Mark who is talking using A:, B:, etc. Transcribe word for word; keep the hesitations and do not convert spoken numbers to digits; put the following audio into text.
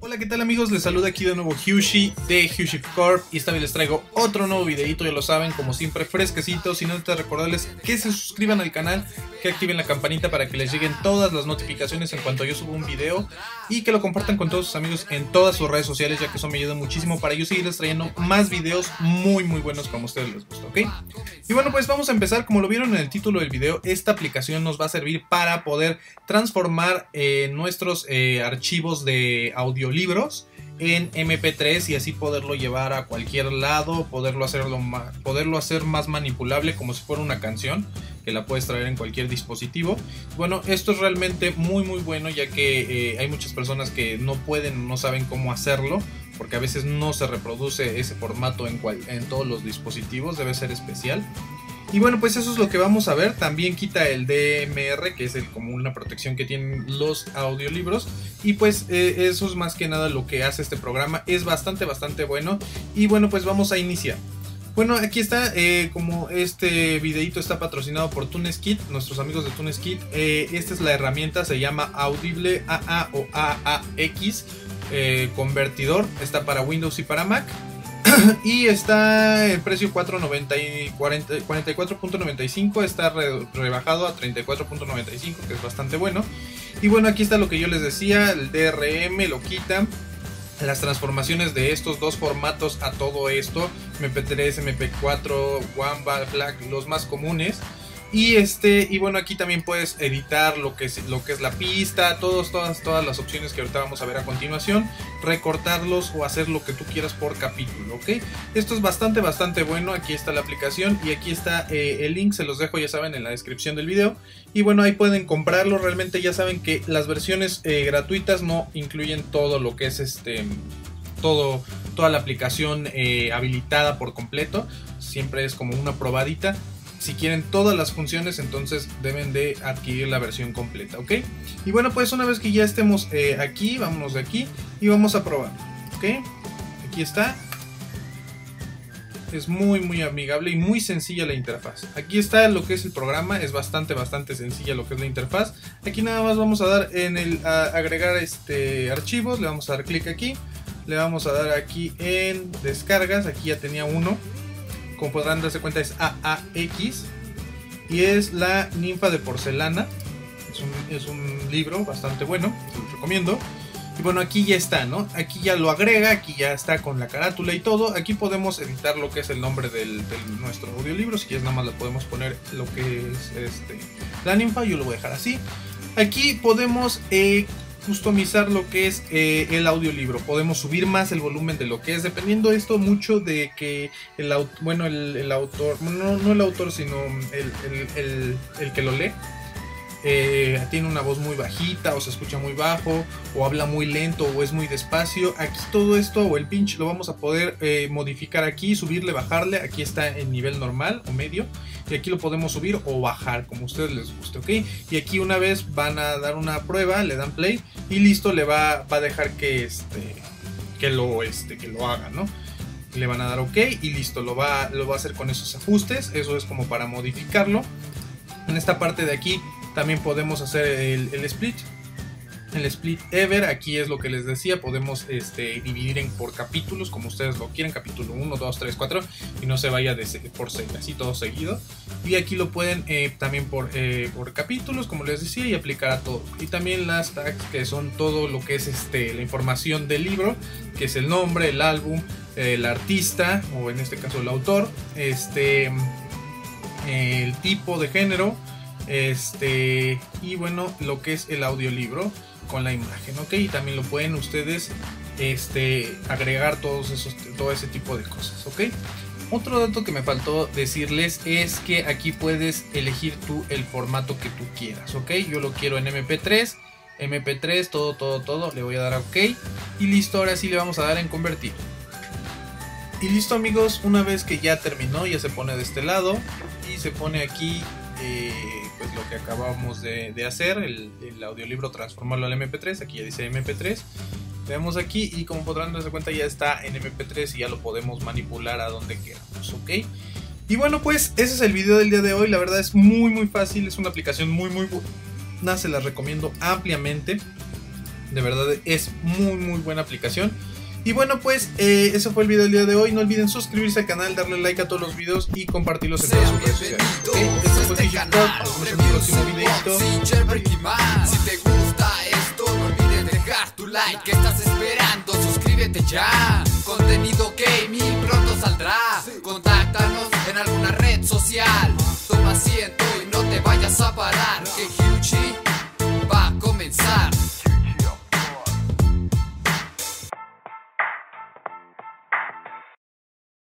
A: Hola, ¿qué tal amigos? Les saluda aquí de nuevo Hyushi de Hyushi Corp y esta vez les traigo otro nuevo videito, ya lo saben, como siempre fresquecitos. Sin antes recordarles que se suscriban al canal, que activen la campanita para que les lleguen todas las notificaciones en cuanto yo subo un video y que lo compartan con todos sus amigos en todas sus redes sociales, ya que eso me ayuda muchísimo para yo seguirles trayendo más videos muy muy buenos como a ustedes les gusta, ¿ok? Y bueno, pues vamos a empezar. Como lo vieron en el título del video, esta aplicación nos va a servir para poder transformar eh, nuestros eh, archivos de audiolibros en eme pe tres y así poderlo llevar a cualquier lado, poderlo hacerlo más, poderlo hacer más manipulable como si fuera una canción que la puedes traer en cualquier dispositivo. Bueno, esto es realmente muy muy bueno, ya que eh, hay muchas personas que no pueden, no saben cómo hacerlo, porque a veces no se reproduce ese formato en, cual, en todos los dispositivos, debe ser especial. Y bueno, pues eso es lo que vamos a ver. También quita el de eme erre, que es el, como una protección que tienen los audiolibros. Y pues eh, eso es más que nada lo que hace este programa. Es bastante, bastante bueno. Y bueno, pues vamos a iniciar. Bueno, aquí está, eh, como este videito está patrocinado por TunesKit, nuestros amigos de TunesKit. Eh, esta es la herramienta, se llama Audible A A o A A X eh, Convertidor. Está para Windows y para Mac. Y está el precio cuatro noventa y cuarenta, cuarenta y cuatro punto noventa y cinco, está re, rebajado a treinta y cuatro punto noventa y cinco, que es bastante bueno. Y bueno, aquí está lo que yo les decía, el de erre eme lo quita, las transformaciones de estos dos formatos a todo esto, eme pe tres, eme pe cuatro, Wamba, Black, los más comunes. Y este y bueno, aquí también puedes editar lo que es lo que es la pista, todos, todas, todas las opciones que ahorita vamos a ver a continuación, recortarlos o hacer lo que tú quieras por capítulo, ¿ok? Esto es bastante, bastante bueno. Aquí está la aplicación y aquí está eh, el link, se los dejo, ya saben, en la descripción del video. Y bueno, ahí pueden comprarlo. Realmente ya saben que las versiones eh, gratuitas no incluyen todo lo que es este... Todo, toda la aplicación eh, habilitada por completo. Siempre es como una probadita. Si quieren todas las funciones, entonces deben de adquirir la versión completa, ¿ok? Y bueno, pues una vez que ya estemos eh, aquí, vámonos de aquí y vamos a probar, ¿ok? Aquí está. Es muy muy amigable y muy sencilla la interfaz. Aquí está lo que es el programa, es bastante bastante sencilla lo que es la interfaz. Aquí nada más vamos a dar en el a agregar este archivos, le vamos a dar clic aquí, le vamos a dar aquí en descargas, aquí ya tenía uno. Como podrán darse cuenta es A A X y es la ninfa de porcelana. Es un, es un libro bastante bueno, se los recomiendo. Y bueno, aquí ya está, ¿no? Aquí ya lo agrega, aquí ya está con la carátula y todo. Aquí podemos editar lo que es el nombre del, de nuestro audiolibro. Si quieres nada más le podemos poner lo que es este, la ninfa, yo lo voy a dejar así. Aquí podemos... Eh, customizar lo que es eh, el audiolibro. Podemos subir más el volumen de lo que es, dependiendo esto mucho de que el, bueno, el, el autor, no, no el autor, sino el, el, el, el que lo lee, eh, tiene una voz muy bajita o se escucha muy bajo o habla muy lento o es muy despacio. Aquí todo esto o el pinch lo vamos a poder eh, modificar aquí, subirle, bajarle. Aquí está en nivel normal o medio y aquí lo podemos subir o bajar como a ustedes les guste, ¿ok? Y aquí una vez van a dar una prueba, le dan play y listo, le va, va a dejar que este que lo este que lo haga, ¿no? Le van a dar ok y listo, lo va, lo va a hacer con esos ajustes. Eso es como para modificarlo. En esta parte de aquí también podemos hacer el, el split. El split ever, aquí es lo que les decía, podemos este, dividir en, por capítulos como ustedes lo quieren, capítulo uno, dos, tres, cuatro, y no se vaya de, por serie, así todo seguido. Y aquí lo pueden eh, también por, eh, por capítulos, como les decía, y aplicar a todo. Y también las tags, que son todo lo que es este, la información del libro, que es el nombre, el álbum, el artista, o en este caso el autor, este, el tipo de género, este y bueno, lo que es el audiolibro con la imagen, ok, y también lo pueden ustedes este agregar todos esos todo ese tipo de cosas, ok. Otro dato que me faltó decirles es que aquí puedes elegir tú el formato que tú quieras, ok. Yo lo quiero en eme pe tres, eme pe tres, todo todo todo, le voy a dar a ok y listo. Ahora sí le vamos a dar en convertir y listo amigos. Una vez que ya terminó, ya se pone de este lado y se pone aquí Eh, pues lo que acabamos de, de hacer, el, el audiolibro, transformarlo al eme pe tres. Aquí ya dice eme pe tres, le damos aquí y como podrán darse cuenta ya está en eme pe tres y ya lo podemos manipular a donde queramos, ok. Y bueno, pues ese es el video del día de hoy. La verdad es muy muy fácil, es una aplicación muy muy buena, se las recomiendo ampliamente. De verdad es muy muy buena aplicación. Y bueno, pues eh, ese fue el video del día de hoy. No olviden suscribirse al canal, darle like a todos los videos y compartirlos en todas sus redes sociales. ¿Okay? Este fue T-Shirt Talk. Nos vemos en el próximo videito.
B: Si te gusta esto, no olvides dejar tu like. ¿Qué estás esperando? Suscríbete ya. Contenido gaming pronto saldrá. Contáctanos en alguna red social. Toma asiento y no te vayas a parar. Que huge